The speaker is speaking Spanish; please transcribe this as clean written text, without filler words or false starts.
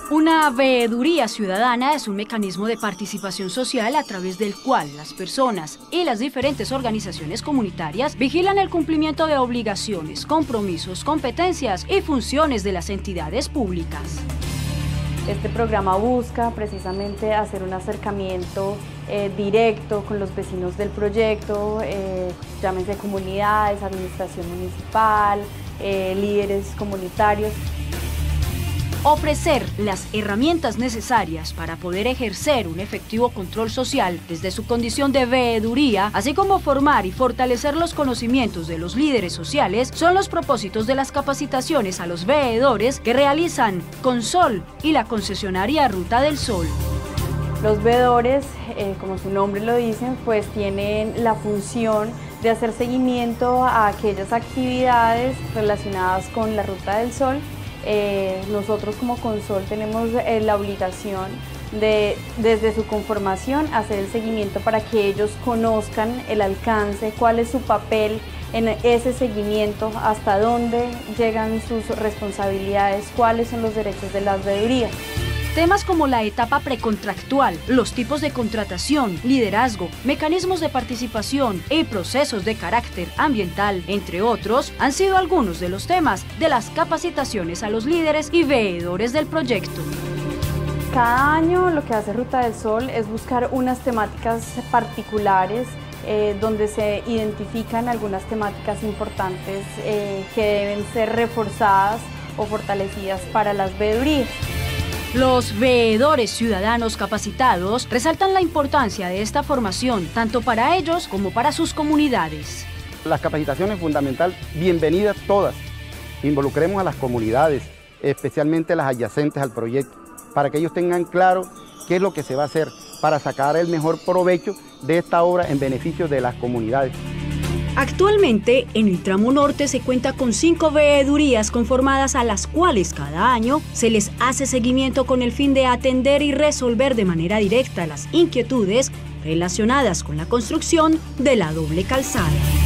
Una veeduría ciudadana es un mecanismo de participación social a través del cual las personas y las diferentes organizaciones comunitarias vigilan el cumplimiento de obligaciones, compromisos, competencias y funciones de las entidades públicas. Este programa busca precisamente hacer un acercamiento directo con los vecinos del proyecto, llámense comunidades, administración municipal, líderes comunitarios. Ofrecer las herramientas necesarias para poder ejercer un efectivo control social desde su condición de veeduría, así como formar y fortalecer los conocimientos de los líderes sociales, son los propósitos de las capacitaciones a los veedores que realizan Consol y la concesionaria Ruta del Sol. Los veedores, como su nombre lo dicen, pues tienen la función de hacer seguimiento a aquellas actividades relacionadas con la Ruta del Sol. Nosotros como Consol tenemos la obligación de, desde su conformación, hacer el seguimiento para que ellos conozcan el alcance, cuál es su papel en ese seguimiento, hasta dónde llegan sus responsabilidades, cuáles son los derechos de las veedurías. Temas como la etapa precontractual, los tipos de contratación, liderazgo, mecanismos de participación y procesos de carácter ambiental, entre otros, han sido algunos de los temas de las capacitaciones a los líderes y veedores del proyecto. Cada año lo que hace Ruta del Sol es buscar unas temáticas particulares donde se identifican algunas temáticas importantes que deben ser reforzadas o fortalecidas para las veedurías. Los veedores ciudadanos capacitados resaltan la importancia de esta formación, tanto para ellos como para sus comunidades. Las capacitaciones fundamentales, bienvenidas todas. Involucremos a las comunidades, especialmente las adyacentes al proyecto, para que ellos tengan claro qué es lo que se va a hacer para sacar el mejor provecho de esta obra en beneficio de las comunidades. Actualmente, en el tramo norte se cuenta con 5 veedurías conformadas a las cuales cada año se les hace seguimiento con el fin de atender y resolver de manera directa las inquietudes relacionadas con la construcción de la doble calzada.